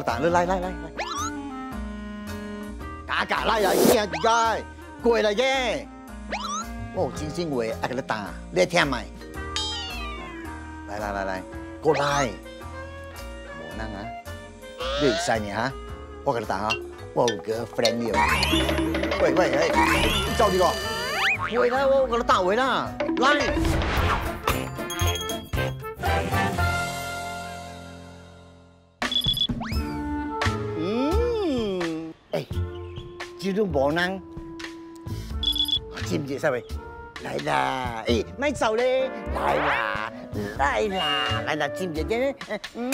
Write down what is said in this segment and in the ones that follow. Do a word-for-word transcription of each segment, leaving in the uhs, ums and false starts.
打，你来来来来，假假来来聽而家過嚟嘅，我有真心話愛給你打，你聽咪？來來來來，過來，無能啊，你會使呢嚇？我給你打嚇，我有個 friend 了。喂喂喂，你走呢個？喂啦，我給你打喂啦，來。 知道無能，知唔知晒未？嚟啦！誒，咪走咧！嚟啦！嚟啦！嚟啦！知唔知嘅？嗯。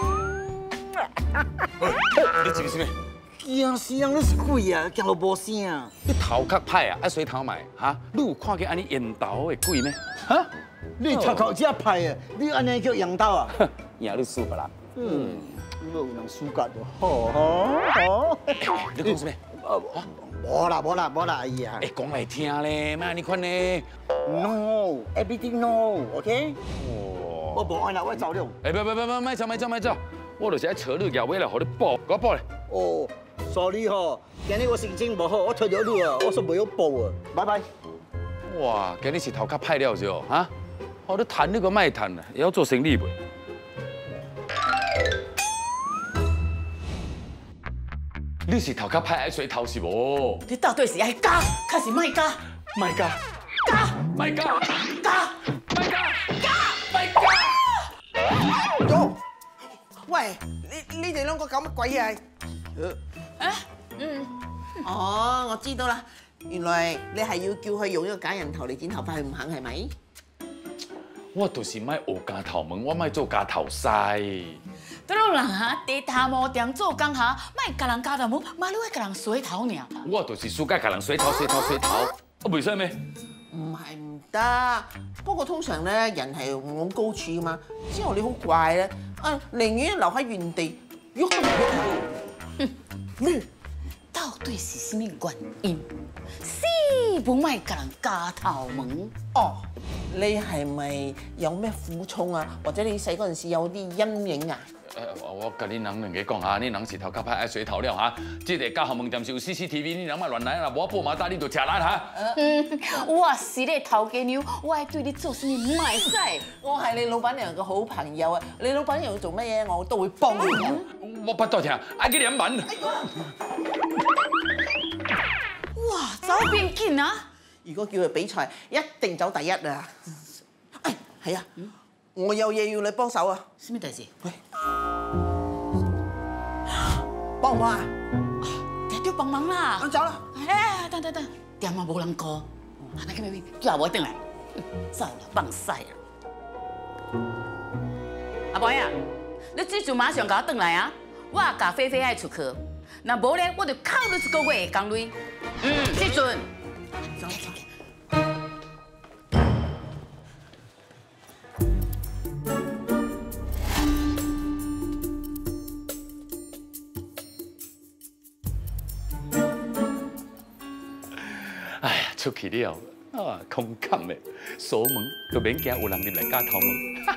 你知唔知咩？ 驚死人！你是鬼啊！驚到無聲。 你頭殼歹啊！愛水頭賣哈！你有看見安尼煙頭的鬼呢？哈！ 你頭殼真歹啊！你安尼叫煙頭啊？ 贏你輸不啦？ 嗯，冇人輸㗎喎。好好。 你講咩？ 冇啦冇啦冇啦！哎呀， 誒講嚟聽咧，咩你款呢 ？No, everything no, OK？ 哦， 我冇愛啦，我走了。 誒，唔唔唔唔，咪走咪走咪走，我就是喺車裏後尾來，互你報，我報咧。 哦 ，sorry 嗬，今日我心情唔好，我退咗路啊，我說冇要報啊，拜拜。 哇，今日是頭殼歹了是哦，哈？我都談你個賣談啊，要做生意袂？ 你是頭殼歹愛水頭是無？ 你到底是愛加，還是賣加？ 賣加， 加， 賣加， 加， 賣加， 加， 賣加。 走！喂，你你哋兩個搞乜鬼嘢？ 啊，嗯， 哦，我知道啦，原來你係要叫佢用呢個假人頭嚟剪頭髮，佢唔肯係咪？ 我就是賣學假頭毛，我賣做假頭師。 都有人哈，地頭毛店做工哈，賣甲人加頭毛，馬路會甲人洗頭爾。 我就是暑假甲人洗頭、洗頭、洗頭，啊，為啥咩？ 唔係唔得，不過通常咧人係往高處噶嘛，之後你好怪咧，啊寧願留喺原地，喐都唔喐。 咩？到底是什麼原因？死不賣甲人加頭毛？ 哦，你係咪有咩苦衷啊？或者你細嗰陣時有啲陰影啊？ 誒，我甲你人兩個講下，你人是頭殼歹愛水頭了哈。即個假頭毛店是有 C C T V， 你人莫亂來啦，無報馬打你就食爛哈。 嗯，我是咧頭家娘，我係對你做什麼賣使？ 我係你老闆娘嘅好朋友啊！你老闆娘要做乜嘢，我都會幫你嘅。 我不多聽，愛佢兩萬。 哇，走邊見啊！ 如果叫佢比賽，一定走第一啊！誒，係啊，我有嘢要你幫手啊！ 什麼大事？ 喂，幫唔幫啊？ 一定幫忙啦！ 我走啦！ 誒，等等等，店嘛冇人顧，係咪咁樣？叫我回來，走啦，放屎啊！阿妹啊，你這就馬上給我回來啊！我甲菲菲愛出去，若無咧，我就扣你一個月的工資。嗯，這陣。走走。 哎呀，出去了啊，空空的，鎖門都免驚有人入來假頭毛。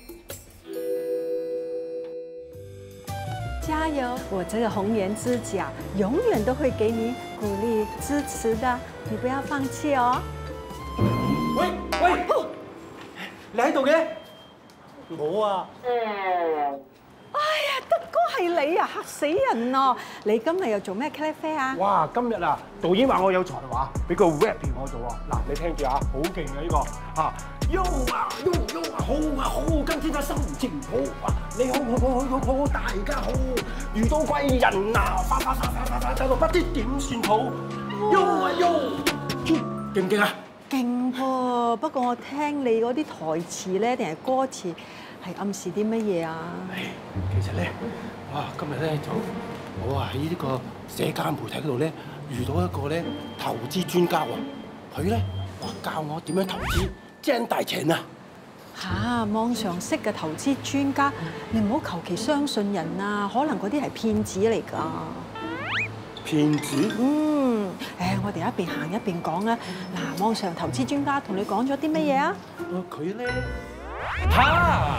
加油！我這個紅顏知己永遠都會給你鼓勵支持的，你不要放棄哦。 喂喂，你喺度嘅？我啊。 哎呀，德哥係你啊，嚇死人啊！你今日又做咩茄喱啡啊？ 哇，今日啊，導演話我有才華，俾個 rap 我做啊！嗱，你聽住啊，好勁啊呢個嚇。喲啊喲喲啊，好啊好，今天嘅心情好啊！你好好好好好好，大家好，遇到貴人啊，發發發發發發，走到不知點算好。喲啊喲，勁唔勁啊？ 勁噃，不過我聽你嗰啲台詞咧，定係歌詞？ 係暗示啲乜嘢啊？ 其實咧，哇！今日咧就我啊喺呢個社交媒體嗰度咧遇到一個咧投資專家喎，佢咧哇教我點樣投資掙大錢啊！ 嚇！網上識嘅投資專家，你唔好求其相信人啊！可能嗰啲係騙子嚟㗎。 騙子？ 嗯，誒，我哋一邊行一邊講啊！嗱，網上投資專家同你講咗啲乜嘢啊？ 佢咧。嚇！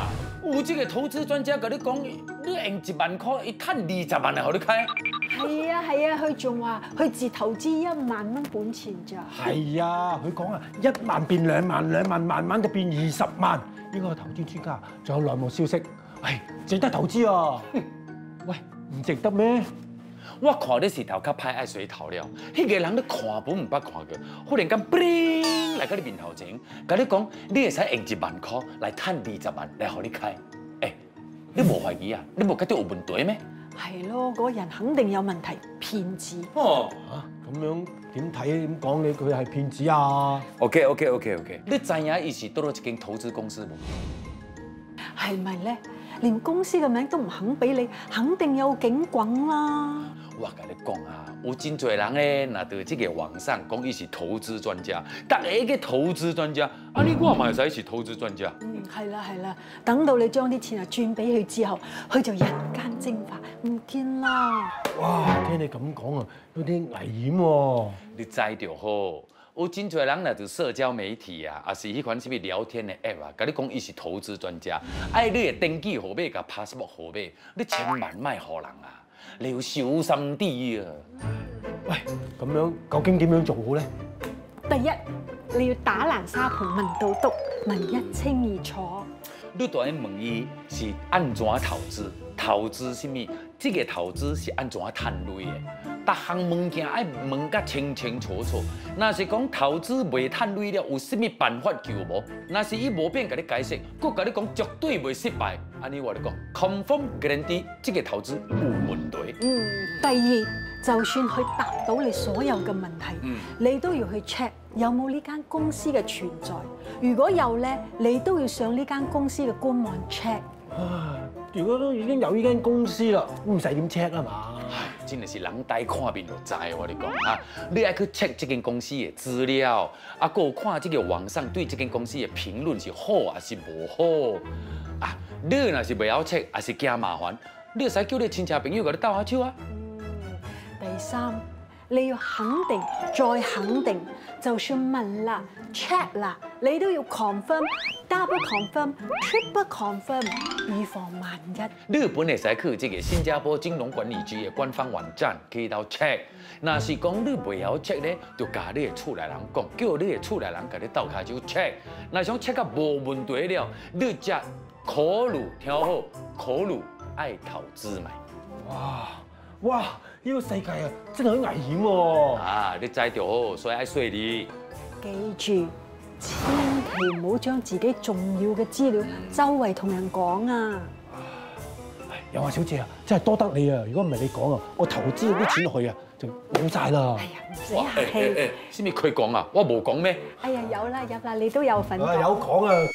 有這個投資專家甲你講，你用一萬塊，伊賺二十萬嚟，互你開。 係啊係啊，佢仲話佢自投資一萬蚊本錢咋。 係啊，佢講啊，一萬變兩萬，兩萬慢慢就變二十萬。呢個投資專家仲有內幕消息，係值得投資啊！喂，唔值得咩？ 我看你是頭殼歹愛水頭了，迄個人你看本唔捌看過，忽然間 bling 來到你面頭前，甲你講，你會使用一萬塊來賺二十萬來互你開。誒，你無懷疑啊？你無覺得有問題咩？ 係咯，嗰個人肯定有問題，騙子。 哦， 嚇咁樣點睇？點講你佢係騙子啊 ？OK OK OK OK， 你知影伊是倒落一間投資公司無？ 係咪咧？連公司嘅名都唔肯俾你，肯定有警棍啦！ 我甲你講啊，有真濟人咧，若到即個網上講伊是投資專家，逐個個投資專家，啊你我嘛會使是投資專家。 嗯，係啦係啦，等到你將啲錢啊轉俾佢之後，佢就人間蒸發唔見啦。 哇！聽你咁講啊，有啲危險喎。 你知就好。有真濟人若就社交媒體啊，也是迄款什麼聊天的 app 啊，甲你講伊是投資專家，哎，你嘅登記號碼甲 passport 號碼，你千萬莫互人啊，你要小心啲啊！ 喂，咁樣究竟點樣做好咧？ 第一，你要打爛沙盤問到篤，問一清二楚。 你就要問伊是安怎投資，投資什麼？這個投資是安怎賺錢的？逐項物件愛問甲清清楚楚。若是講投資袂賺錢了，有啥物辦法救無？若是伊無變甲你解釋，佮甲你講絕對袂失敗，安尼我嚟講 ，confirm guarantee 這個投資有問題。 嗯，第二，就算佢答到你所有嘅問題， 嗯、 你都要去 check 有冇呢間公司嘅存在。如果有咧，你都要上呢間公司嘅官網 check。 啊，如果都已經有呢間公司啦，唔使點 check 啊嘛。 唉，真係是人呆看面就知，我哋講啊，你愛去 check 這間公司嘅資料，啊，個看這個網上對這間公司嘅評論是好還是無好啊？你若是袂曉 check，還是驚麻煩，你就使叫你親戚朋友甲你鬥下手啊。 嗯，第三，你要肯定再肯定，就算問啦、check 啦，你都要 confirm、double confirm、triple confirm， 以防萬一。 你本會使去這個新加坡金融管理局嘅官方網站去到 check。若是講你袂曉 check 咧，就甲你嘅厝內人講，叫你嘅厝內人甲你鬥下手 check。若想 check 到無問題了，你則考慮聽好，考慮愛投資買。 哇哇！呢個世界啊，真係好危險喎！ 啊，你知就好，所以愛說你。 記住，千祈唔好將自己重要嘅資料周圍同人講啊！ 有啊，小姐啊，真係多得你啊！如果唔係你講啊，我投資嗰啲錢落去啊，就冇晒啦。 哎呀，唔使客氣。 使咪佢講啊？我冇講咩？ 哎呀，有啦有啦，你都有份講。 啊，有講啊！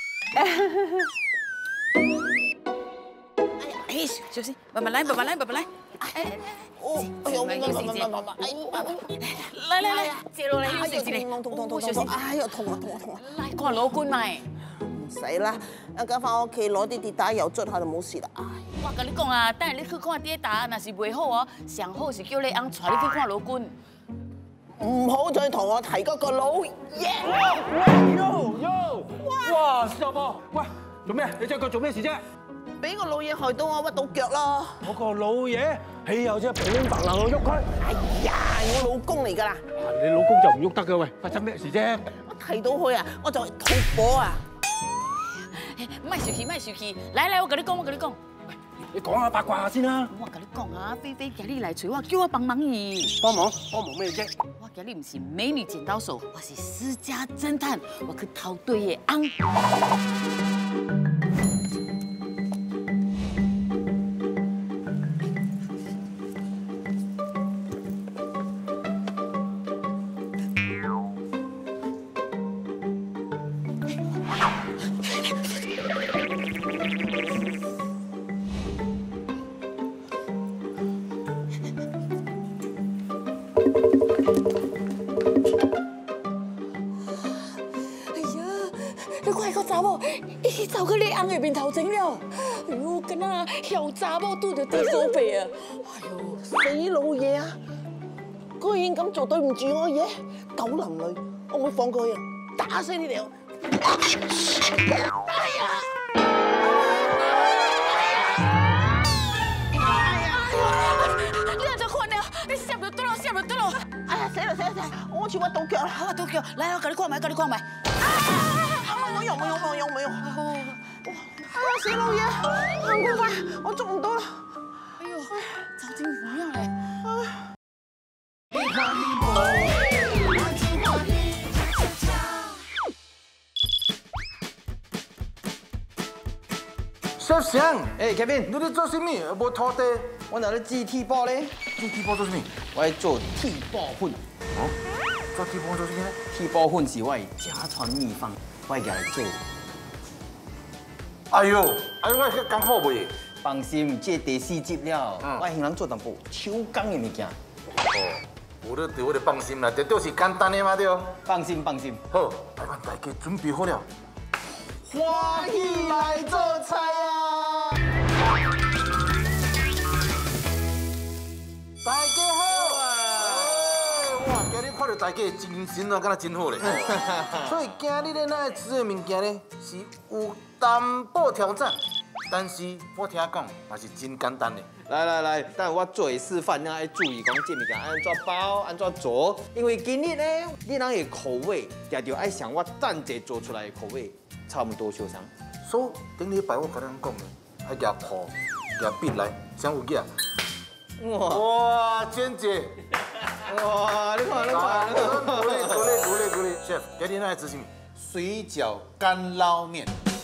哎，小心，慢慢來，慢慢來，慢慢來。哎， 哦，哎呦，慢慢慢慢慢慢，哎， 來來來，接落嚟，要食住你。 痛痛痛痛痛痛，哎呀，痛啊痛啊痛啊！ 來，過攞罐咪。 唔使啦，一陣翻屋企攞啲跌打油捽下就冇事啦。 我跟你講啊，等下你去看跌打，若是袂好哦，上好是叫你翁帶你去看攞罐。 唔好再同我提嗰個老爺。 喲喲！哇，師傅婆，喂，做咩？你隻腳做咩事啫？ 俾個老爺害到我屈到腳咯！ 我個老爺，豈有啫？平白能夠喐佢？ 哎呀，我老公嚟㗎啦！ 你老公就唔喐得㗎喂，發生咩事啫？ 我提到佢啊，我就肚火啊！ 唔係生氣，唔係生氣，來來，我跟你講，我跟你講。 你講下八卦下先啦。 我跟你講啊，菲菲今日嚟找我，叫我幫忙伊。 幫忙？幫忙咩啫？ 我今日唔是美女剪刀手，我是私家偵探，我去偷對嘅翁。 走去你翁入邊頭整了，哎呦，跟那小雜毛拄着地手臂啊！ 哎呦，死老嘢啊！居然咁做對唔住我嘢，狗林女，我唔會放過佢啊！打死你哋！哎呀！ 夹就得咯。 哎呀，死啦死啦死啦！我好似屈到腳啦！ 啊，都叫，來我教你看埋，教你看埋。 冇用冇用冇用冇用！哎呀，死老嘢，行咁快，我捉唔到啦！ 哎呦，早點唔樣咧。 小翔，哎 ，Kevin，你咧做啥物？无拖地？ 我拿咧煮铁煲咧， 做铁煲做啥物？ 我来做铁煲粉。 哦，做铁煲做啥物咧？ 铁煲粉是我的家传秘方，我会拿来做。 哎呦，哎呦，我迄艰苦袂？ 放心，这第四集了， 嗯我会能做淡薄手工的物件。 哦，有咧对我就放心啦，绝对是简单的嘛对。 放心放心。 好，来把大家准备好了， 欢喜来做菜啊！ 大家好啊！哇，今日看到大家的精神哦，敢若真好咧。所以今日咧，咱要吃的物件咧是有淡薄挑战，但是我听讲也是真简单的。 来来来，等我做的示范，咱要注意讲这物件安怎包，安怎做。因为今日咧，你人的口味，定着爱像我等者做出来的口味差不多相同。 所以顶礼拜我甲咱讲的，爱夹破、夹笔来，谁有夹？ 哇哇，娟姐！ 哇，你看你看， 鼓励鼓励鼓励鼓励 ！Chef，今天咱来吃什么？水饺干捞面。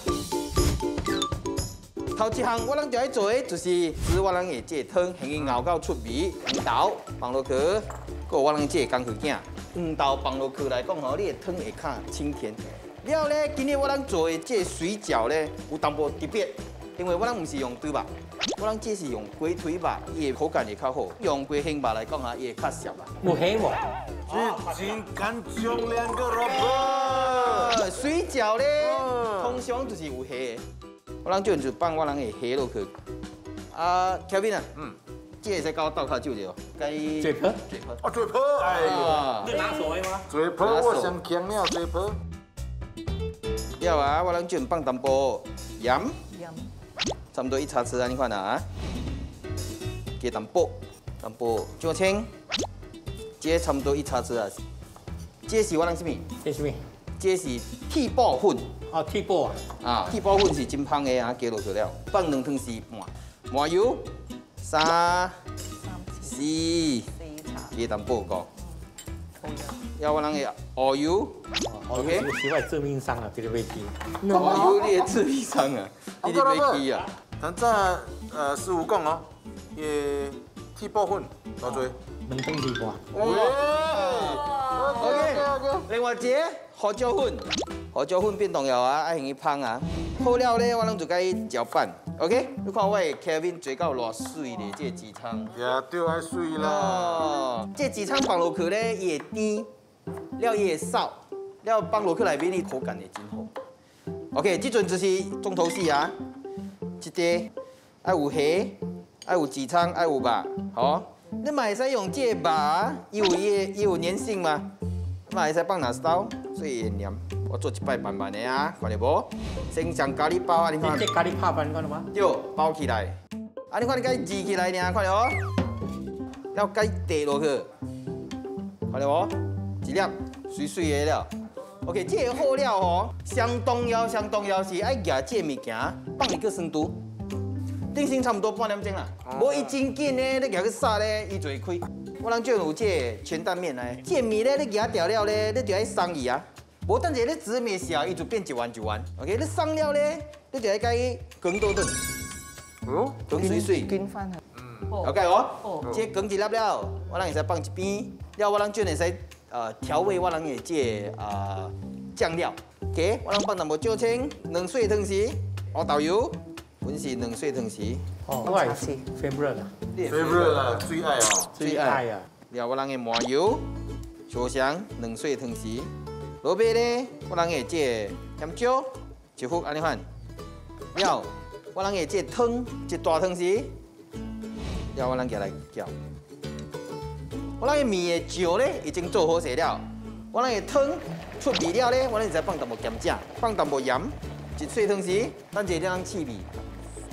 头一项我人就爱做的就是，是我人的这汤，可以熬到出味，黄豆放落去，还有我人这工具件，黄豆放落去来讲吼，你的汤会较清甜。了后咧，今日我人做的这水饺咧，有淡薄特别，因为我人唔是用对肉，我人这是用鸡腿肉，伊的口感会较好。用鸡胸肉来讲啊，伊会较涩啊。 有黑无？ 是真干净两个萝卜。 呃，水饺咧，通常就是有虾的。我人就就放我人的虾落去。啊 ，Kevin 啊，嗯，这会使教我倒骹手着，该嘴婆嘴婆。 哦，嘴婆，哎呦， 你拿手的吗？ 嘴婆我上强了，嘴婆。 了啊，我人就放淡薄盐，盐，差不多一茶匙啊，你看啊，加淡薄，淡薄酱青，这差不多一茶匙啊。这是我人什么？ 这是咩？ 这是铁煲粉。 哦，铁煲啊！ 啊，铁煲粉是真香的啊，加落去了，放两汤匙半，麻油三、四，加淡薄个，要我人的蚝油。 OK，是我致命伤啊，这个飞机。 蚝油你的致命伤啊，你的飞机啊。 刚才呃师傅讲哦，也铁煲粉多少？ 两汤匙半。 喂 ，OK OK。 另外一个胡椒粉，胡椒粉变重要啊，爱用伊芳啊。好了咧，我咱就该搅拌。OK， 你看我的 Kevin 做到偌水咧，这鸡汤。 也对，爱水啦。 哦，这鸡汤放落去咧，伊会甜，了伊会臊，了放落去内面，伊口感会真好。OK， 这阵就是重头戏啊。一个爱有虾，爱有鸡汤，爱有肉，好。你嘛会使用这个肉，伊有伊伊有粘性嘛，嘛会使放哪烧，所以会黏。我做一摆慢慢的啊，看到无？先上咖喱包啊，你看。 这咖喱拍饭，看到吗？ 对，包起来。啊，你看你该煮起来呢，看到无？要该滴落去，看到无？一粒水水的了。OK， 这个好料哦，上重要上重要是爱夹这物件放入去酸度。定性差不多半点钟啦，无伊真紧咧，你夹去杀咧，伊就会开。我人就有这全蛋面来，这面咧你夹掉了咧，你就爱送伊啊。无等者你煮面时候，伊就变一丸一丸。OK， 你送了咧，你就爱甲伊卷倒转， 哦， 卷水水。 卷翻下。 嗯 OK 哦，这卷一粒了，我人会使放一边，了我人就会使呃调味我人的这啊酱料。OK， 我人放淡薄椒青，两碎汤匙，黑豆油。本是两岁汤匙， 哦，我也是 favorite 啊 ，favorite 啦，最爱哦， 最爱啊。 了我人的麻油、烧香两岁汤匙，落尾咧，我人的这咸椒一副安尼款，了我人的这汤一大汤匙，了我人家来搅。我人的面的酱咧已经做好势了，我人的汤出味了咧，我人再放淡薄咸酱，放淡薄盐，一岁汤匙，等下你人试味。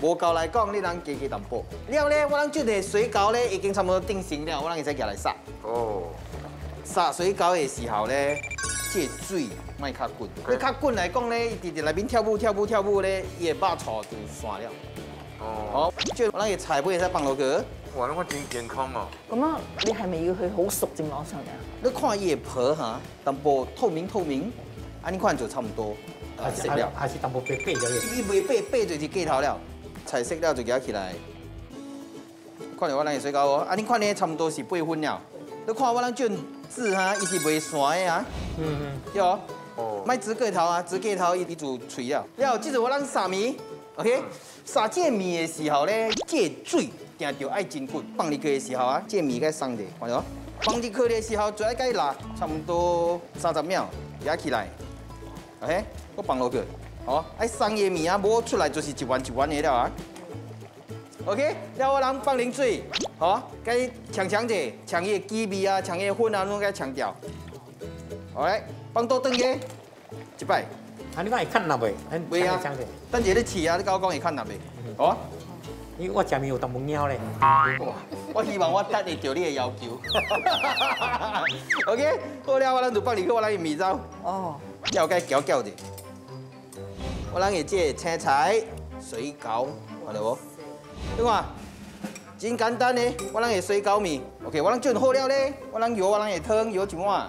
无够来讲，你人加加淡薄。了咧，我人这个水饺咧已经差不多定型了，我人会使拿来杀。 哦， 杀水饺的时候咧，这水莫较滚。你较滚来讲咧，伊伫伫内面跳舞跳舞跳舞咧，伊的肉槽就散了。 哦， 好，即我人嘅菜尾会使放落去。 哇，你看真健康哦。 咁樣你係咪要佢好熟正攞上嚟啊？ 你看伊的皮哈，淡薄透明透明，安尼看就差唔多。 還是還還是淡薄白白咗嘅。 伊袂白白就是過頭了，菜色了就夾起來。看到我人嘅水餃哦，啊你看呢差唔多是八分了。你看我人這籽哈，伊是袂散的啊。 嗯嗯。 對哦。 哦。 莫直過頭啊，直過頭伊伊就脆了。了，即陣我人撒米 ，OK？撒這米的時候咧，這水定着愛真滾。放入去的時候啊，這米該鬆者，看到？放入去的時候，就愛該辣，差不多三十秒，夾起來。OK？我放落去，好，愛鬆的米啊，摸出來就是一丸一丸的了啊。OK？了我人放冷水，好，該嗆嗆者，嗆伊的雞味啊，嗆伊的粉啊，攏該嗆掉。好來，放倒轉去，一擺。 啊，你講會看納未？ 袂啊，等下你試啊，你甲我講會看納未？好啊。 因為我食面有淡薄貓咧。 哇！我希望我達得到你的要求。OK， 好了，我咱就放入去我咱的米糟。哦。了解攪攪者。我咱的這青菜、水餃，看到無？你看，真簡單的，我咱的水餃面。OK， 我咱準好了咧，我咱油我咱的湯油一碗。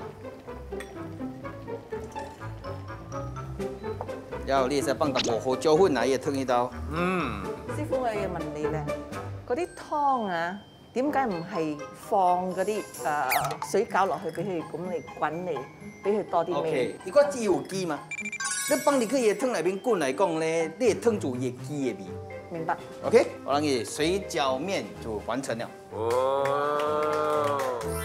然後你會使放淡薄胡椒粉來，伊會燙迄道。嗯。 師傅，我要問你咧，嗰啲湯啊，點解唔係放嗰啲誒水餃落去俾佢咁嚟滾嚟，俾佢多啲味 ？OK， 如果只有雞嘛，你放入去伊個湯內面滾來講咧，你個湯就有雞的味。 明白。 OK， 我讓你水餃麵就完成了。哦。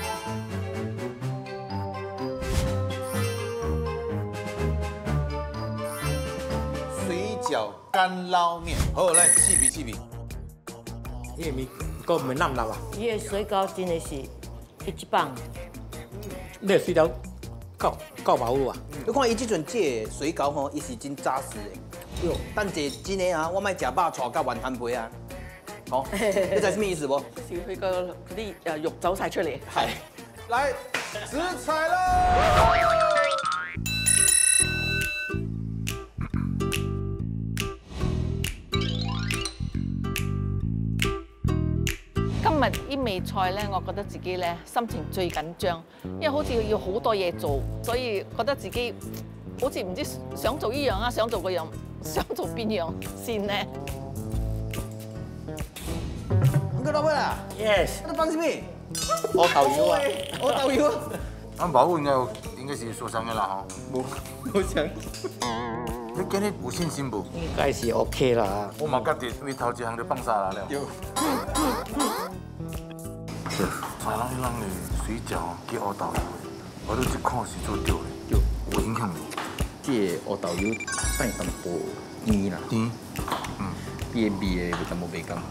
叫干撈麵，好來試味試味。 呢個面個唔係腍腍啊？ 伊個水餃真係是一級棒。 呢個水餃夠夠飽咯啊！ 你看伊即陣這個水餃吼，伊是真紮實的。喲，等者真的啊，我莫食肉炒甲雲吞杯啊。好，你知係咩意思無？ 少佢個嗰啲誒肉走晒出嚟。 係。 來，食材啦！ 今日呢味菜咧，我覺得自己咧心情最緊張，因為好似要好多嘢做，所以覺得自己好似唔知想做呢樣啊，想做嗰樣，想做邊樣先呢？ 個老闆啊 ，Yes， 你放什麼？ 我豆油啊， 我豆油。 俺爸應該有應該是受傷嘅啦吼。 冇冇傷。 你今日有信心無？ 應該是 OK 啦。 我嘛覺得為頭一項就放沙拉了。有。沙拉迄人嘅水餃加烏豆油，我都一看是做對嘅，有有影響無？ 即個烏豆油帶淡薄甜啦。甜。嗯。伊個味嘅有淡薄袂甘。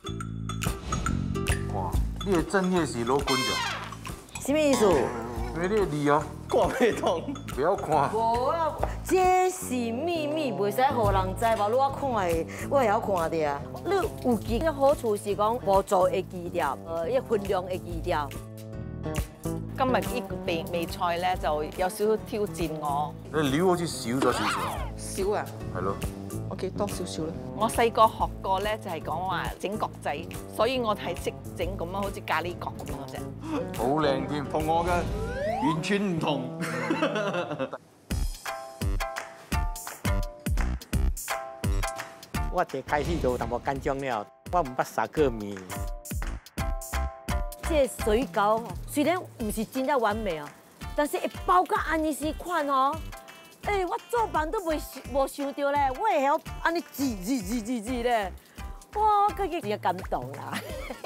哇！你嘅正業是老滾咗。 什麼意思？ 因為你嘅字哦， 看袂懂。 不要看。 無啊，這是秘密，袂使互人知吧？你我看的，我會曉看的啊。你有記嘅好處是講步驟會記掉，呃，一分量會記掉。 今日呢個味味菜咧就有少少挑戰我。 你料好似少咗少少。 少啊？ 係咯。 OK，多少少啦。 我細個學過咧，就係講話整角仔，所以我係識整咁樣，好似咖喱角咁樣嘅啫。 好靚添， 同我嘅完全唔同。 我一開始就淡薄緊張了，我唔捌殺過面。 這水餃雖然唔是真正完美哦，但是一包到安尼時款哦。誒，我做飯都未無想到咧，我會曉安尼煮煮煮煮煮咧，哇！我自己真感動啦。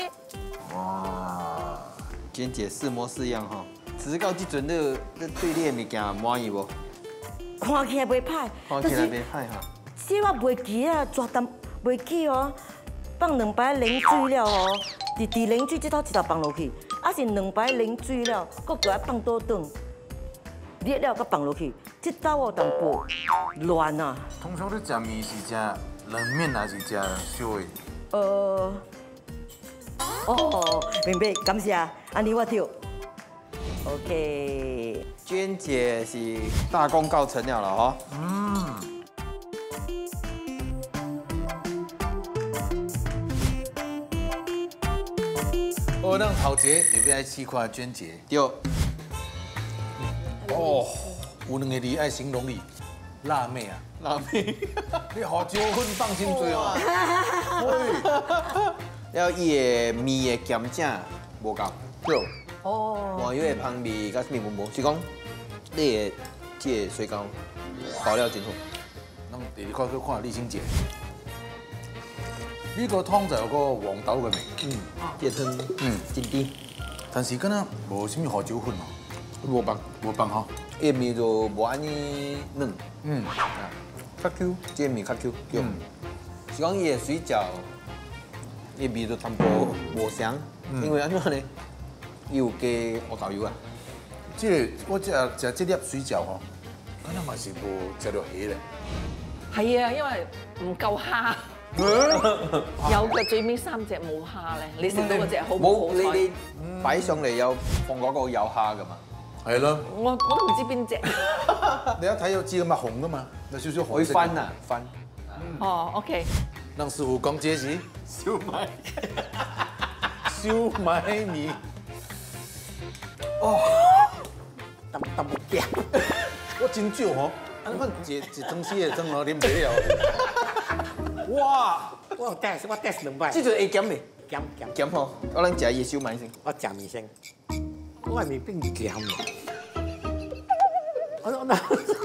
哇！娟姐試模試樣哈，只到這陣你你對你的物件滿意無？ 看起來袂歹， 看起來袂歹哈。 這我袂記啊，絕對袂記哦。放兩擺冷水了哦，直直冷水這頭一頭放落去，啊是兩擺冷水了，佮佮放倒轉。熱了，佮放落去，這道哦淡薄軟啊。 通常你食面是食冷面还是食烧的？ 呃，哦，明白，感谢，安尼我跳。OK。 娟姐是大功告成了了哈。 嗯。哦，咱头一个就要来试看娟姐。 对。 哦，有两个字爱形容你，辣妹啊！ 辣妹， 你胡椒粉放真多哦。 了伊的面的咸正无够。 对。 哦。 麻油的香味甲面无无，是讲你的这个水饺包了真好。 咱第二块去看李心姐。呢個湯就有個黃豆嘅味， 嗯，這湯嗯真甜， 但是敢若無啥物胡椒粉哦， 無放無放吼， 伊面就無安尼嫩， 嗯， 較 Q， 這面較 Q， 對，是講伊的水餃，伊味就淡薄無香，因為安怎呢？伊有加烏豆油啊， 即個我食食這粒水餃吼，敢若嘛是無食到蝦咧， 係啊，因為唔夠蝦。有嘅最尾三隻冇蝦咧，你食到嗰隻好唔好彩？ 你你擺上嚟有放嗰個有蝦噶嘛？ 係咯。 我我都唔知邊隻。 你一睇就知㗎嘛，紅㗎嘛，有少少紅色。 會翻啊，翻。 哦 ，OK。 讓師傅講這是燒賣，燒賣面。哦，淡淡木鏡，我真少吼，安尼款一一湯匙的湯哦，啉袂了。 哇！我有 test， 我 test 兩擺。 這就會鹹未？ 鹹鹹鹹吼，我咱食伊燒賣先。 我食面先，我係面變鹹嘅。我我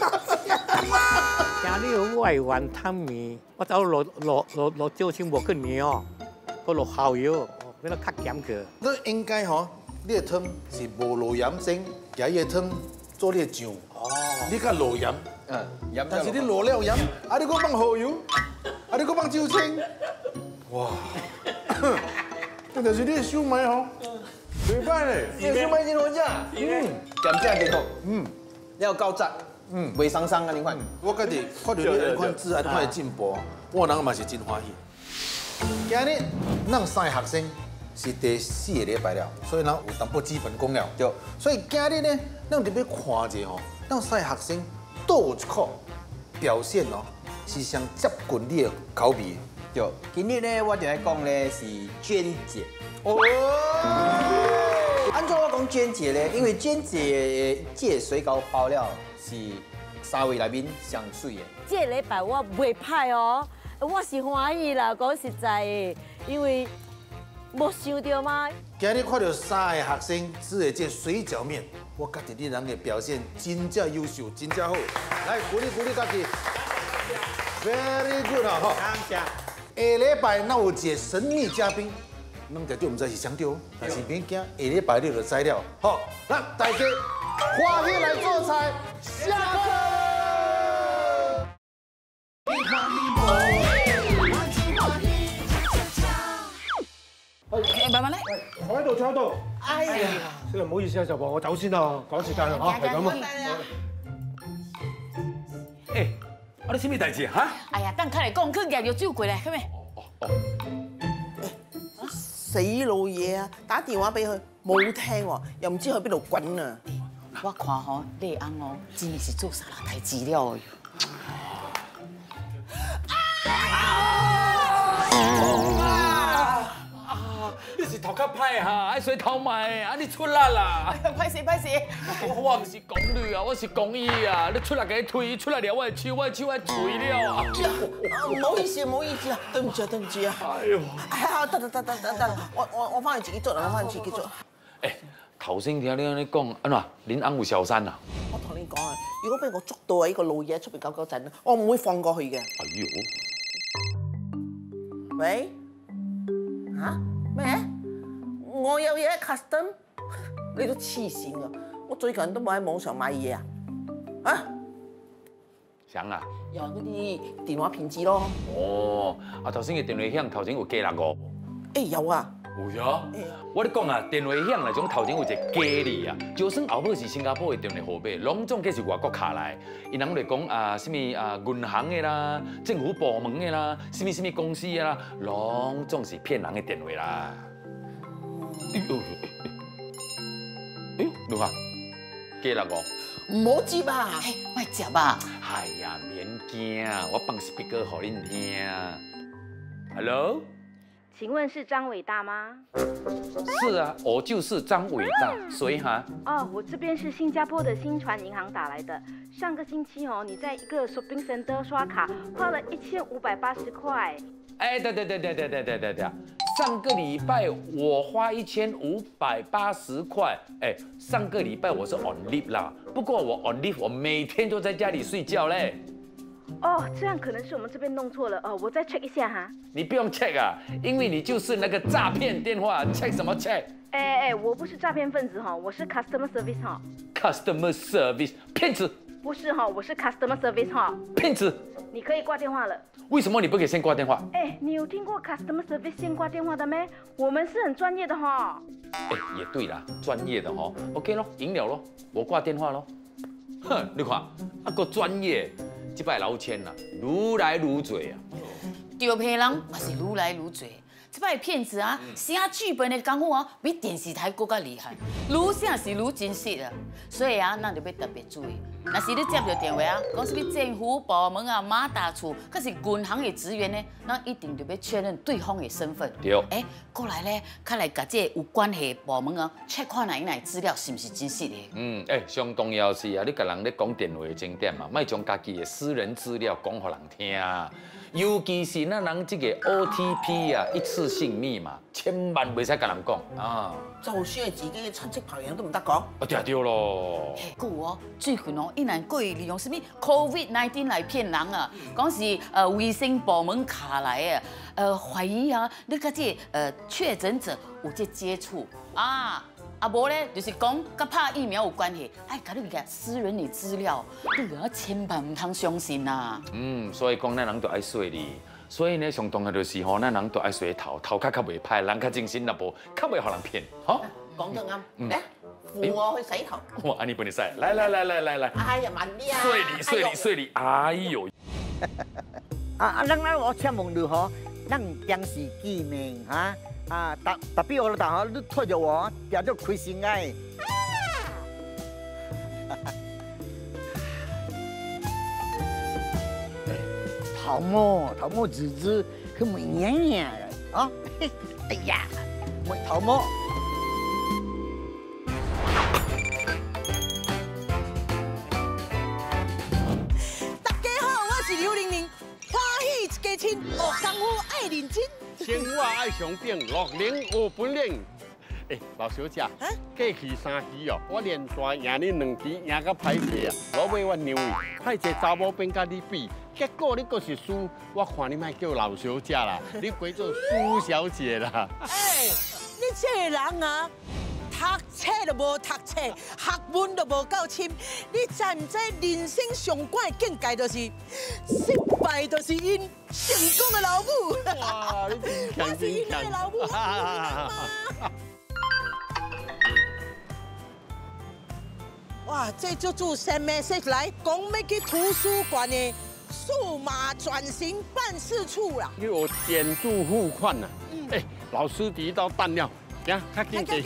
今日我係雲吞面，我走落落落落椒先冇跟面哦，我落蠔油，俾它較鹹佢。 你應該吼，你個湯是無落鹽先，加伊個湯做你個醬。哦。你較落鹽。 嗯。鹽。 但是你落了鹽，啊你佫放蠔油。啊！你佫放椒青，哇！這就是你的燒賣吼，袂歹咧。 你燒賣真好食，嗯，鹹正真好，嗯，了夠雜，嗯，袂生生啊！你看， 我家己看到你這款子啊，這款進步，我人嘛是真歡喜。今日咱三個學生是第四個禮拜了，所以咱有淡薄基本功了。對，所以今日呢，咱就要看一下吼，咱三個學生倒一科表現哦。是上接近你的口味。 對，今日咧我就來講咧是娟姐。 哦。 按照我講娟姐咧，因為娟姐這水餃包料是三位內面上水嘅。 這禮拜我袂歹哦，我是歡喜啦，講實在的，因為冇想到嘛。 今日看到三個學生煮的這水餃麵，我覺得你人嘅表現真正優秀，真正好。來鼓勵鼓勵家己。Very good 啊！哈，下禮拜咱有一個神秘嘉賓，咱絕對唔知是誰對，但是免驚，下禮拜你就知了。好，咱大家歡喜來做菜，下課。 誒，慢慢嚟。 坐喺度，坐喺度。哎呀，小人唔好意思啊，就話我走先啦，趕時間啦嚇，係咁啊。 誒。啊！你什麼代志哈？ 哎呀，等佢嚟講，佢夾咗酒過嚟，係咪？ 哦哦。死老嘢啊！打電話俾佢冇聽喎，又唔知去邊度滾啊！ 我看嗬，你阿我真係是做啥啦代志了？ 你是頭殼歹哈，愛水頭賣，啊你出力啦！ 歹勢歹勢， 我我唔是講你啊，我是講伊啊！你出力給推，出來了我的手，我的手愛垂了啊！ 唔好意思，唔好意思啊，對唔住啊，對唔住啊！哎呦，係得得得得得得，我我我翻去自己做啦，我翻去自己做。 誒，頭先聽你安尼講，安怎？恁翁有小三啊？ 我同你講啊，如果俾我捉到啊，呢個老嘢喺出邊搞搞震，我唔會放過去嘅。 哎呦！ 喂？嚇？咩？我有嘢 custom， 你都黐線㗎！我最近都冇喺網上買嘢啊！啊？ 想啊？ 又係嗰啲電話騙子咯。 哦，啊頭先嘅電話響，頭先有加六個。 誒有啊， 有呀，我咧讲啊，电话响来种头前有一个假哩啊，就算后尾是新加坡的电话号码，拢总计是外国卡来。因人咧讲啊，什么啊银行的啦、政府部门的啦、什么什么公司的啦，拢总是骗人的电话啦。哎呦，哎呦，如何？假啦我？ 唔好接啊！ 哎，卖接啊！ 哎呀，免惊，我放 speaker 互恁听。Hello。 请问是张伟大吗？ 是啊，我就是张伟大，谁哈？ 哦，我这边是新加坡的新传银行打来的。上个星期哦，你在一个 shopping center 刷卡花了一千五百八十块。 哎，对对对对对对对对对，上个礼拜我花一千五百八十块。哎，上个礼拜我是 on leave 啦，不过我 on leave 我每天都在家里睡觉嘞。 哦，这样可能是我们这边弄错了哦，我再 check 一下哈。 你不用 check 啊，因为你就是那个诈骗电话 ，check 什么 check？ 哎哎哎，我不是诈骗分子哈，我是 customer service 哈。 Customer service， 骗子。 不是哈，我是 customer service 哈。 骗子。 你可以挂电话了。 为什么你不可以先挂电话？ 哎，你有听过 customer service 先挂电话的没？我们是很专业的哈。 哎，也对啦，专业的哈 ，OK 咯，赢了咯，我挂电话咯。哼，你看，啊个专业。 这摆老千啦，愈来愈多啊！ 钓骗人嘛是愈来愈多，这摆骗子啊，写剧本的功夫啊，比电视台更加厉害，愈写是愈真实啊。所以啊，咱就要特别注意，若是你接到电话啊，讲什么政府部门啊、马达处，可是银行的职员呢，咱一定就要确认对方的身份。 对。 哎，过来呢，较来甲这有关系的部门啊，check 看哪哪资料是不是真实的。嗯， 哎，上重要是啊，你甲人咧讲电话的重点嘛，莫将家己的私人资料讲互人听。 尤其是咱人这个 O T P 啊，一次性密码，千万袂使甲人讲啊。 就算係自己嘅親戚朋友都唔得講。 啊，對對咯。 個哦，最近哦，依然故意利用什麼 COVID 十九來騙人啊，講是誒衛生部門卡來啊，誒懷疑啊，你甲這誒確診者有這接觸啊。 啊，無咧，就是講甲拍疫苗有關係，哎，甲你個私人的資料，你啊千萬唔通相信啊！ 嗯，所以講咱人都愛說你，所以呢，上重要就是吼，咱人都愛說頭，頭殼較袂歹，人較精神若無，較袂互人騙，吼。 講得啱，嚟扶我去洗頭。 哇，安尼不能使，來來來來來來。 哎呀，慢啲啊！ 睡你睡你睡你，哎呦！ 啊啊，咱咱我請問你吼，咱將是見面哈？ 啊，特特別我老豆嗬，你拖住我，掉咗佢先嗌。頭毛頭毛子子，佢咪娘娘嘅，啊！哎呀，咪頭毛。 大家好，我是劉玲玲，歡喜一家親，學功夫愛認真。 生活愛上邊，樂齡學本領。誒，老小姐，過去三期哦，我連續贏你兩期，贏個歹勢啊！老尾我認為，歹勢查某變甲你比，結果你閣是輸。我看你莫叫老小姐啦，你改做蘇小姐啦。 哎，你這個人啊，讀冊都無讀冊，學問都無夠深，你知唔知人生上懸的境界就是失敗就是因成功的老母。 哇，你真強真強！ 老母，哇，這就做 send message 來講要去圖書館的數碼轉型辦事處啦。 你有點數付款啊？哎，老師提到蛋了，行，較緊啲。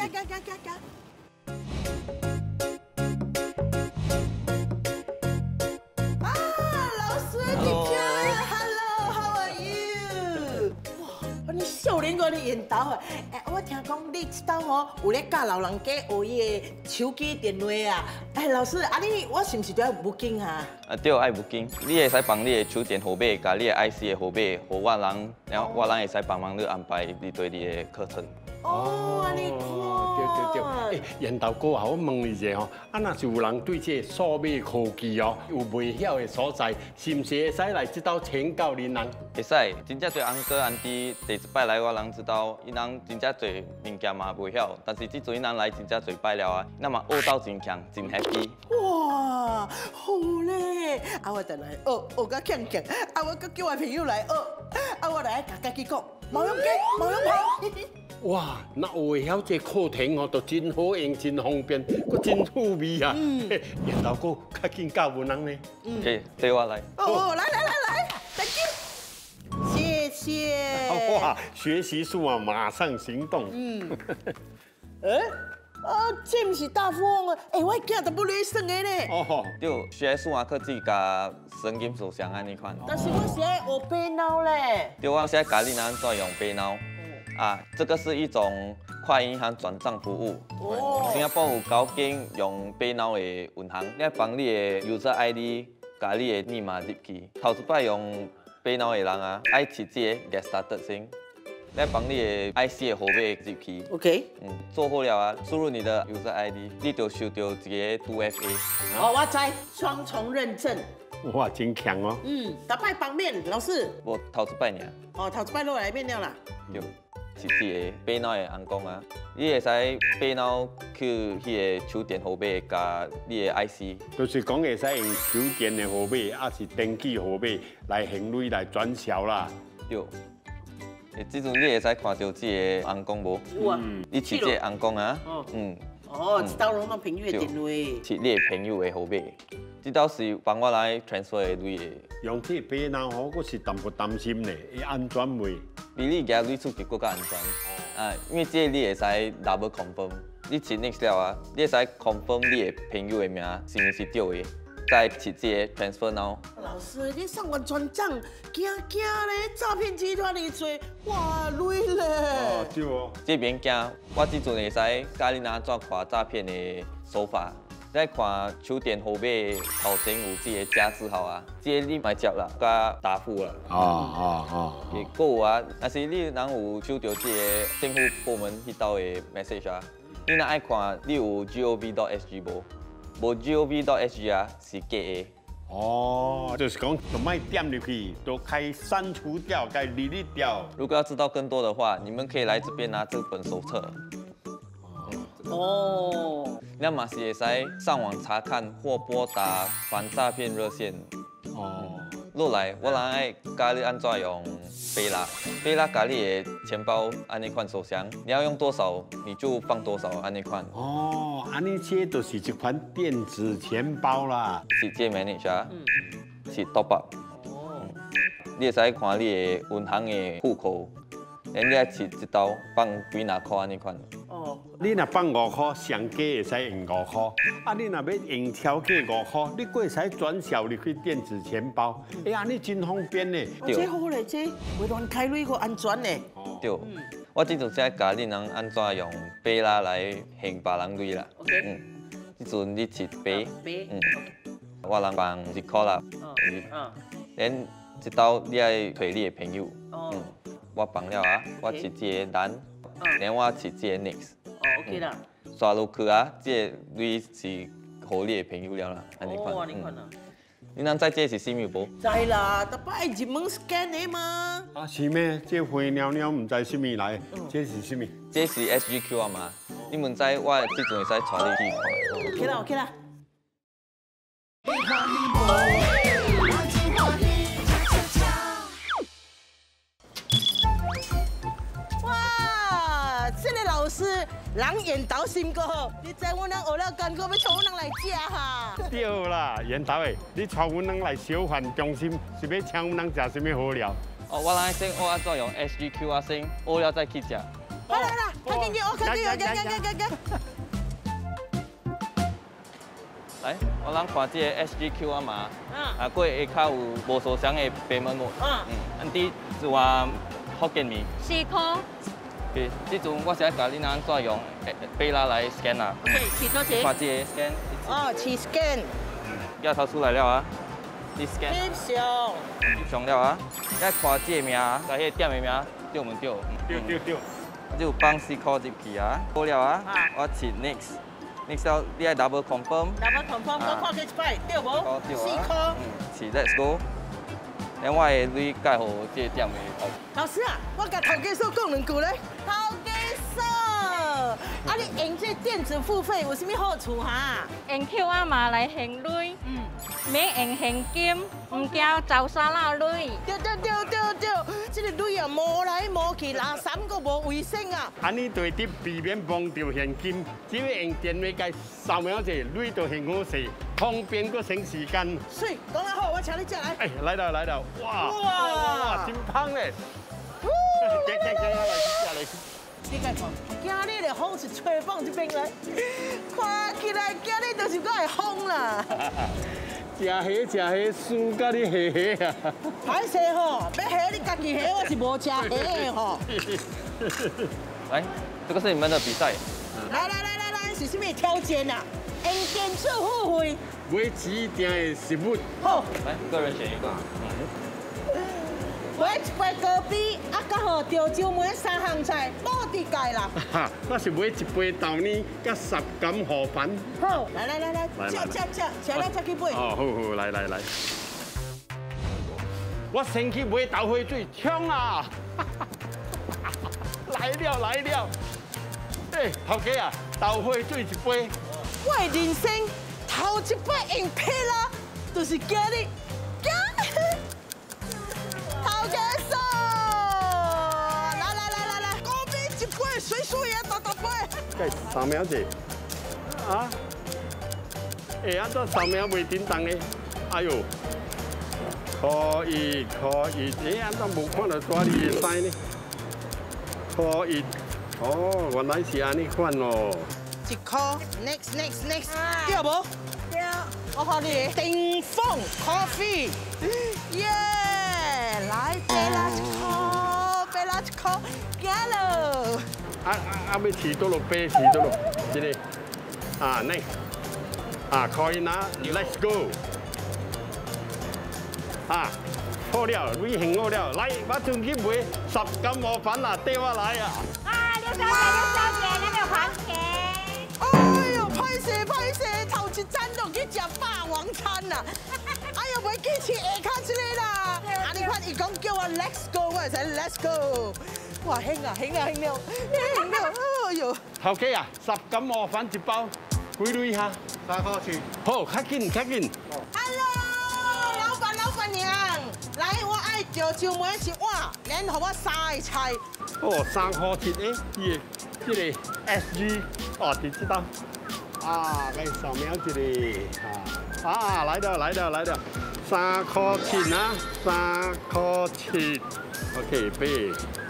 少年我的緣投啊！誒，我聽講你這兜吼有咧教老人家學伊個手機電話啊！誒，老師，啊你我是毋是都要武警啊？ 啊對，愛武警，你會使幫你的手電號碼，甲你的 I C 的號碼，給我人，然後我人會使幫忙你安排你對你的課程。 哦，安尼對對對，誒，緣投哥啊，我問你一下吼，啊，若是有人對這個數碼科技哦有未曉的所在，是毋是會使來這兜請教恁人？ 會使，真正多安哥安弟第一擺來我人知道，伊人真正多物件嘛未曉，但是這陣人來真正多擺了啊，那麼學到真強，真 happy。 哇，好咧！啊，我等來學學個強強，啊，我個叫我朋友來學，啊，我來甲家己講，毛用機，毛用跑。 哇，那有会晓这课程哦，都真好用，真方便，佫真趣味啊！嗯，然后佫较紧教文人呢。 嗯，对，对我来。 哦，来来来来 ，thank you， 谢谢。 哇，学习数啊，马上行动。嗯。 哎，啊，这不是大富翁啊！哎，我囝都不来算的呢。 哦，就学数学科技甲神经手相安尼款。 但是我是爱学背脑嘞。 对，我现在教你怎用背脑。啊，这个是一种快银行转账服务。哦。新加坡有九间用背脑的银行，你帮你的 user I D 加你的密码入去。头一摆用背脑的人啊，爱直接 get started 先。来帮你的 I C 的号码入去。 OK。 嗯，做好了啊，输入你的 user I D， 你就收到一个 two F A。 哦，我知，双重认证。 哇，真强哦。 嗯，打败帮面老师。 我头一摆尔。 哦，头一摆落来面了啦。 对。是这个背脑的员工啊，你会使背脑去迄个手电号码加你的 I C， 就是讲会使用手电的号码，还是登记号码来行类来转销啦。 对，诶，即阵你会使看到这个员工无？有啊。你是这个员工啊？嗯。 哦，一刀拢用朋友的电话。 是你的朋友的号码。这倒是帮我来 transfer 的类的。 用这背脑吼，我是淡薄担心呢，会安全袂？ 比你夹类出去更加安全。啊，因为这你会使 double confirm， 你切 next 了啊，你会使 confirm 你的朋友的名是毋是对的，再切这个 transfer now。 老师，你上完转账，惊惊咧，诈骗集团里做，哇，累咧。 哦，对哦。 这边惊，我即阵会使教你哪怎看诈骗的手法。再看手电号码头前有这个加字号啊，这个你买接啦，加答复啦。 啊啊啊！ 也够啊，但是你若有收到这个政府部门迄道的 message 啊，你若爱看你有 G O V dot S G 无？无 G O V dot S G 啊是假的。 哦，就是讲就卖点入去，都可以删除掉，该 delete 掉。 如果要知道更多的话，你们可以来这边拿这本手册。 哦， 那嘛是会使上网查看或拨打反诈骗热线。 哦， 落来我人爱教你安怎用贝拉，贝拉教你的钱包安尼款手箱，你要用多少你就放多少安尼款。 哦，安尼这就是一款电子钱包啦。 是这 manage 啊，是 top up。哦，你会使看你的银行的户口，然你爱切一刀放几若块安尼款。 哦，你若放五块，上价会使用五块；啊，你若要用超价五块，你佫会使转销入去电子钱包。哎呀，你真方便呢。 这好嘞，这袂乱开类个安全呢。 对，我即阵在教你人安怎用贝拉来行别人类啦。 OK。 嗯，即阵你切贝。 贝。 嗯。我人放一块啦。嗯。嗯。然一刀你爱推你的朋友。哦。嗯。我放了啊，我切这个单。然后我切这个 next， 哦 OK 啦， 刷落去啊，这个类是互你的朋友了啦，安尼款。 哦，安尼款啊。 你咱知这是啥物无？ 知啦，特摆入门 scan 的嘛。 啊是咩？这灰鸟鸟唔知啥物来，这是啥物？ 这是 S G Q 啊嘛，你们知我即阵会使带你去看。 OK 啦 OK 啦。老师，人缘投心过好，你知阮人学了艰苦，要带阮人来食哈。 对啦，缘投诶，你带阮人来小贩中心，是要请阮人食啥物好料？ 哦，我来先学安怎用 S G Q 啊，先学了再去食。 好啦啦，快点给我，快点，快点，快点，快点。 来，我人看这个 S G Q 啊嘛，啊，过下骹有无手箱的白焖肉，嗯，安迪一碗福建面， 四块。 对，这阵我是要教你安怎用贝拉来 scan 啊。 OK， 起多钱？ 看这个 scan。 哦，起 scan。 要掏出来了啊，你 scan。 翕相。 翕相了啊，要看这个名，甲迄个店的名对唔对？ 对对对。 就放四块入去啊，好了啊，我切 next。next 了，你爱 double confirm。double confirm， 我看几摆对无？四块。 嗯，是 let's go。然后我会你介好这个店的。 老师啊，我甲头家嫂讲两句咧。头家嫂， 啊，你用这电子付费有什么好处哈？ 用 Q R 码来现钱，嗯，免用现金，唔惊走沙拉钱。 对对对对对，这个钱啊摸来摸去，垃圾个无卫生啊。 安尼对啲避免忘掉现金，只要用电话机扫描者，钱就很好势，方便个省时间。 水，讲得好，我请你食来。 哎，来到来到，哇哇， 真香嘞！行行行，来吃来吃。 你看看，今日的风是吹放这边来，看起来今日就是我的风啦。 食虾食虾，输甲你虾虾啊！ 歹势吼，要虾你家己虾，我是无吃虾的吼。 来，这个是你们的比赛。 来来来来来，是什么挑战啊？用电子付费。 买指定的食物。 好， 来，个人选一个。 买一杯咖啡，啊，甲好潮州梅三项菜，保底界啦。 哈，我是买一杯豆奶，甲十羹河粉。 好，来来来来，吃吃吃，吃了再去买。 哦，好好，来来来。我先去买豆花水，冲啊！来了来了。哎，头家啊，豆花水一杯。 我的人生头一摆用屁啦，就是今日，今日。头家嫂，来来来来来，咖啡一杯，水水的大大杯。 计扫描者，啊？会安怎扫描袂叮当呢？哎呦，可以可以，哎，安怎无看到带你的衫呢？可以，哦，原来是安尼款哦。 一颗 ，next next next， 对无？对。我看你顶峰 coffee， 耶！来，杯啦一颗，杯啦一颗，行喽。 啊啊啊！要吃多少杯？吃多少？这个啊，next， 啊，可以拿 ，let's go。啊，好了，你很好了，来，我准去买十斤河粉啦，带我来啊！ 啊，刘小姐，刘小姐，那个还钱。 哎呦，歹势歹势，头一餐就去食霸王餐啦！哎呦，袂记吃下骹这个啦。啊，你看伊讲叫我 let's go， 我会使 let's go。哇，兴啊兴啊兴了，兴了！哎呦， 头家啊，十斤河粉一包，几銳哈？三块钱。好，较紧较紧。 Hello， 老板老板娘，来，我爱潮州梅一碗，然后我三个菜。 哦，三块钱诶，耶，这个 S G 哦，就知道。啊，来扫描一个啊啊，来了来了来了，三块钱啊，三块钱 ，OK， 背。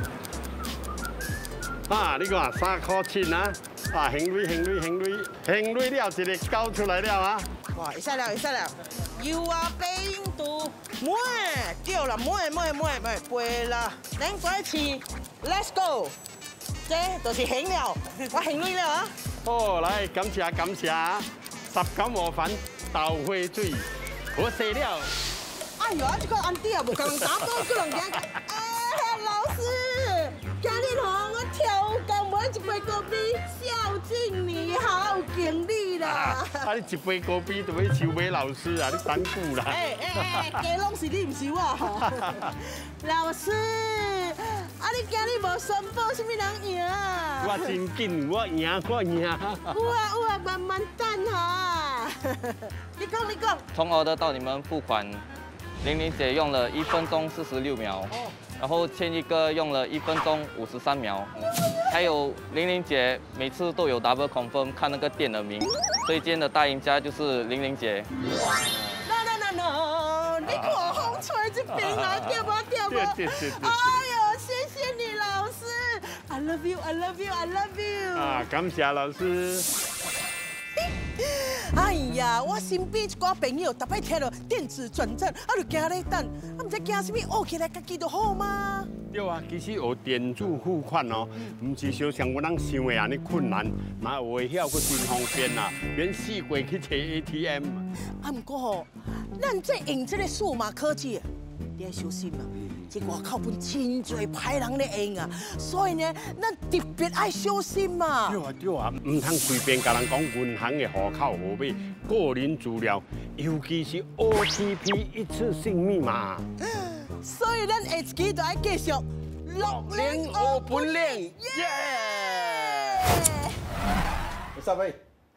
啊，你看三块钱啊，啊，行瑞行瑞行瑞行瑞了，一个交出来了啊！ 哇，会使了会使了 ，You are paying to 妹，对啦，妹妹妹妹背啦，咱过去 ，Let's go， 这就是行了，我行瑞了啊！ 好，来感谢感谢，十斤河粉豆花水，好食了。 哎呦，这个安迪也无共人打波，个人行。哎，老师，今日吼我跳工买一杯咖啡，孝敬你，好敬你啦。 啊，你一杯咖啡就要收买老师啊，你等久啦。 哎哎哎，家拢是你，唔是我吼。老师，啊，你今日无宣布什么人赢啊？ 我真紧，我赢，我赢。有啊有啊，慢慢等哈。你讲你讲。 从 order 到你们付款，玲玲姐用了一分钟四十六秒，然后千一哥用了一分钟五十三秒，还有玲玲姐每次都有 double confirm 看那个店的名，所以今天的大赢家就是玲玲姐。 No no no no， 你看风吹这边来，对不对不？ 对对对。 哎呦，谢谢你老师 ，I love you，I love you，I love you。 啊，感谢老师。 哎呀，我身边一寡朋友，特别听到电子转账，啊，就惊咧等，啊，唔知惊什么，学起来家己就好嘛。 对啊，其实学电子付款哦，唔是像像我人想的安尼困难，嘛有会晓，佫真方便啦，免四过去找 A T M。 啊，唔过吼，咱这用这个数码科技，你要小心啊！这外口本真侪歹人咧用啊，所以呢，咱特别爱小心嘛。 对啊对啊，唔通随便甲人讲银行的户口号码、个人资料，尤其是 O T P 一次性密码。 所以咱下一期就要继续六零五本领，耶！ 十位。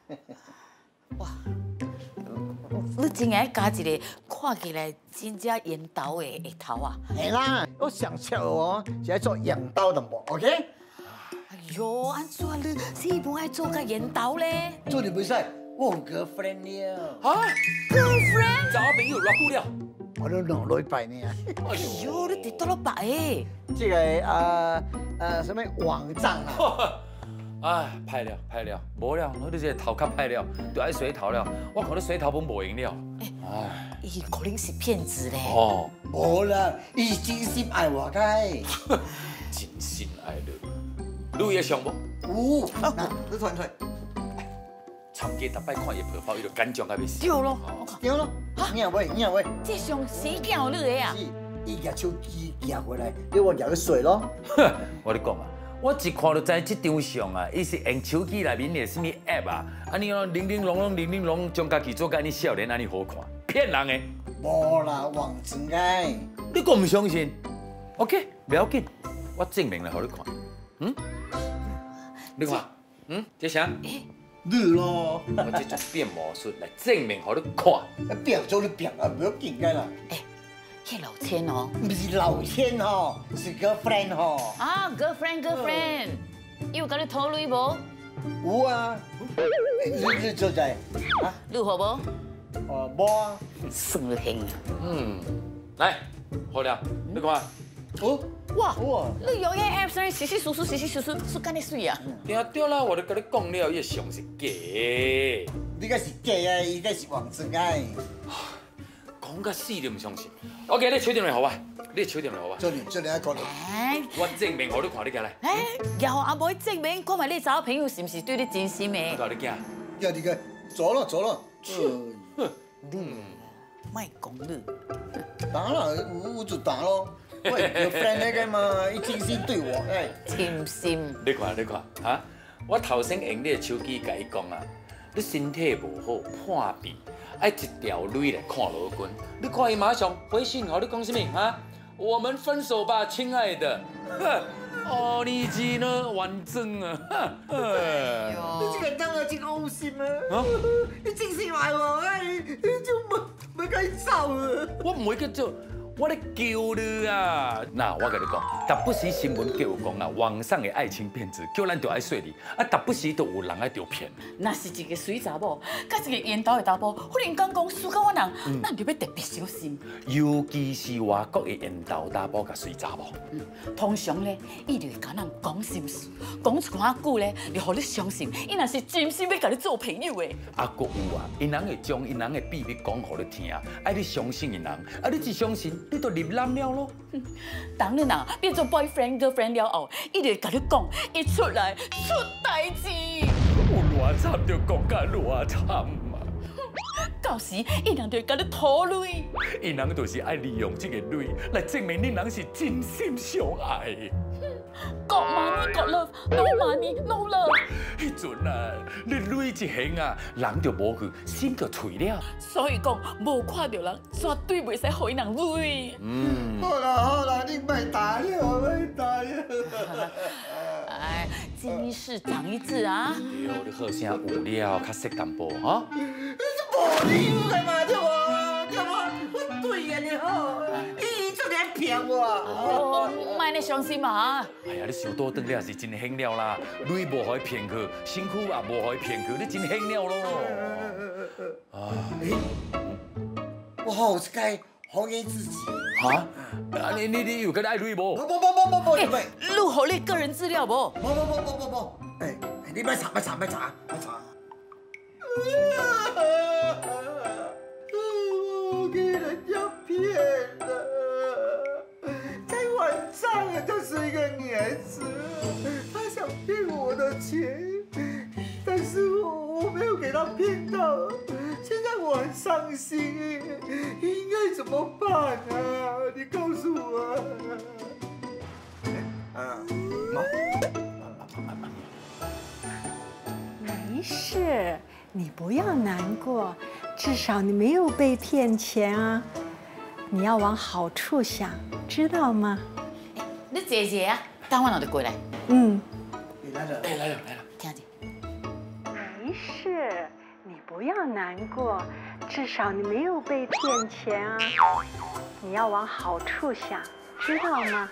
你真爱加一个看起来真正缘投的下头啊！ 係啦，我上次哦，是愛做羊刀的模 ，OK？ 哎呦，安怎你是不愛做個緣投咧？ 做你唔使，我有 girlfriend 了。 啊 girlfriend？ 找朋友偌久了？ 我都兩禮拜呢。 哎呦，你跌到了白誒！ 這個呃呃什麼網站啊？ 哎，歹了歹了，無了，你這個頭殼歹了，就愛水頭了。我看你水頭本無用了。哎， 伊可能是騙子咧。 哦， 無啦，伊真心愛我該。 真心愛你，你有嘢想無？ 有，嗱，你傳出。 參加逐擺看伊婆包，伊就緊張到要死。 對咯， 對咯，你又喂，你又喂。 這上死驚你嘅啊！ 伊夾手機夾回來，你我夾去水咯。 我跟你講啊。我一看就知這張相啊，伊是用手機內面的什麼 app 啊，安尼哦，零零攏攏零零攏，將家己做甲安尼少年安尼好看，騙人的。 無啦，王真愛。 你講唔相信 ？OK， 不要緊，我證明來給你看。嗯？你看，嗯，這啥？ 你咯。 我這種變魔術來證明給你看。 變就你變啊，不要緊嘅啦。 迄老千哦， 唔是老千哦，是 girlfriend 哦。 啊 ，girlfriend girlfriend，伊有甲你討女無？ 有啊，你你做在啊？ 如何無？ 哦，無啊。 算興。 嗯，來，好了，你看。 哦， 哇哇，你用迄 app 上洗洗簌簌洗洗簌簌，簌干你水啊？ 對啊對啦，我都跟你講了，伊相是假。 你個是假啊，伊個是王真愛。 講甲死都唔相信。OK， 你手電來好啊，你手電來好啊。 做你做你一個。 我證明我你看你過來。 誒，又阿妹證明，看埋你找朋友是唔是對你真心嘅？ 我你驚。 要你個，走了走了。 你，莫講你。 打啦，我我就打咯。我係 girlfriend 嚟嘅嘛，伊真心對我誒。 真心。 你看你看嚇，我頭先用你個手機甲伊講啊，你身體無好，破病。愛一條淚來看羅君，你看伊馬上回信，和你講什麼啊？我們分手吧，親愛的。哦，你真呢完整啊！ 哎呦，你這個當我真嘔心啊！你真心愛我，哎，就冇冇該走啊！ 我唔會去做。我咧救你啊！嗱，我跟你講，但不時新聞叫有講啊，網上嘅愛情騙子叫咱就愛說你，啊，但不時都有人愛着騙。 那是一個水查某，甲一個緣投的查某，忽然間講輸到我人，咱就要特別小心。 尤其是外國嘅緣投查某甲水查某。 嗯，通常咧，伊就會甲咱講心事，講一寡句咧，就互你相信，伊若是真心要甲你做朋友嘅。 啊，閣有啊，因人會將因人嘅秘密講互你聽，愛你相信因人，啊，你一相信。你都入攬了咯。 當你若變做 boyfriend girlfriend 了後，伊就會甲你講，一出來出代志。 有偌慘就講甲偌慘啊！ 到時伊人就會甲你討淚。 伊人就是愛利用這個淚來證明你人是真心相愛。 God money God love, no money no love。 迄陣啊，你淚一行啊，人就無去，心就碎了。 所以講，無看到人，絕對袂使互伊人淚。 嗯。 好啦好啦，你別打了，別打了。 哎，經一事長一智啊。 對，你好聲有了，較識淡薄哈。 你是無理由的嘛，對無？對無？我對呀你好，伊做嚟騙我。 哦，莫你傷心啊！ 哎呀，你想多轉了是真興了啦，淚無互伊騙去，身軀也無互伊騙去，你真興了咯。啊， 我好是該好愛自己。 哈？啊，你你你有跟愛淚無？ 不不不不不不， 你咪錄好你個人資料無？ 不不不不不不，哎，你別查別查別查別查。我給人家騙了，在網上就是一個女孩子，她想騙我的錢，但是我我沒有給她騙到，現在我很傷心，應該怎麼辦啊？你告訴我。啊， 沒事，你不要難過，至少你沒有被騙錢啊。你要往好處想，知道嗎？ 你姐姐啊，等我我就過來。 嗯。 你來了， 哎，來了來了， 聽見。 喂， 不要难过，至少你没有被骗钱啊。你要往好处想，知道吗？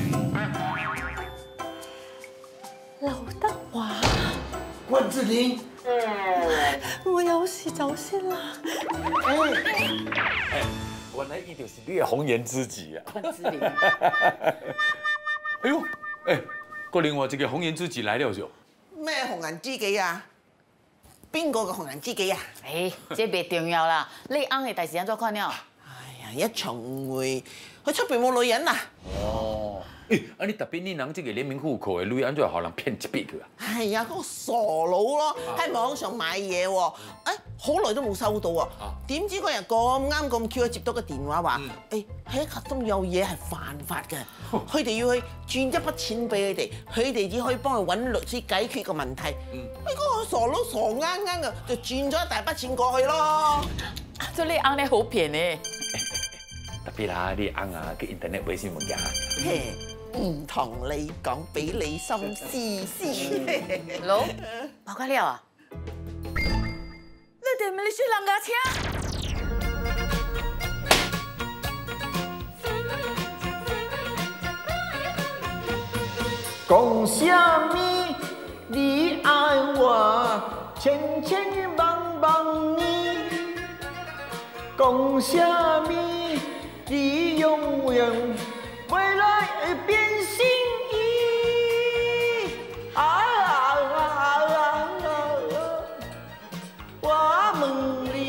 劉德華， 關之琳， 我有事走先啦。 哎，原來伊就是你的紅顏知己啊！ 關之琳， 哎呦，哎，個另外一個紅顏知己來了就。 咩紅顏知己啊？邊個嘅紅顏知己啊？ 誒，這袂重要啦。你翁嘅代志安怎看了？ 哎呀，一場會，佢出邊冇女人啊！ 哦，誒，啊你特別你人這個聯名戶口嘅女安怎互人騙一筆去啊？ 係啊，嗰個傻佬咯，喺網上買嘢喎，誒好耐都冇收到啊！點知嗰日咁啱咁 Q 接到個電話話，誒喺核心有嘢係犯法嘅，佢哋要去轉一筆錢俾佢哋，佢哋只可以幫佢揾律師解決個問題。誒嗰個傻佬傻啱啱嘅，就轉咗一大筆錢過去咯。 做你翁咧好騙嘅。 特別啦，你翁啊，嘅 internet 微信物件。 嘿，唔同你講，俾你心思思。 老，報解了啊？你哋咪你去人家車？ 講什麼？你愛我，千千萬萬你。講什麼？你永遠未來變心意。啊啊啊啊啊！我夢裡。